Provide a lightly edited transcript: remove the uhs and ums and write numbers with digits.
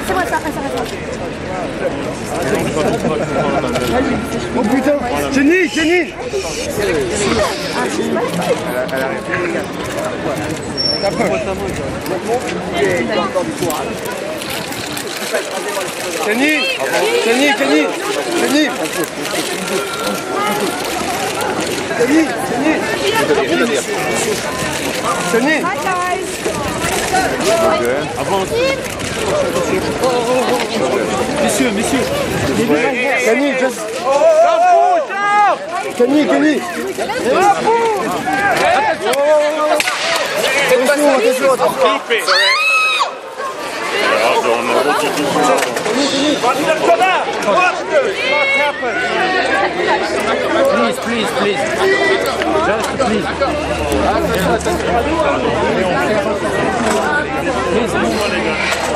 c'est moi, ça. Oh putain, Jenny. Jenny. Hi guys. Messieurs. Kenny, just... Kenny. Please. Just please. Please.